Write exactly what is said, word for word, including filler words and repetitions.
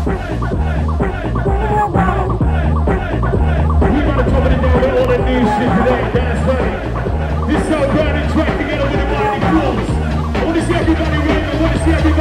This is our brand new track together with the mighty Fools. I want to see everybody ready. I want to see everybody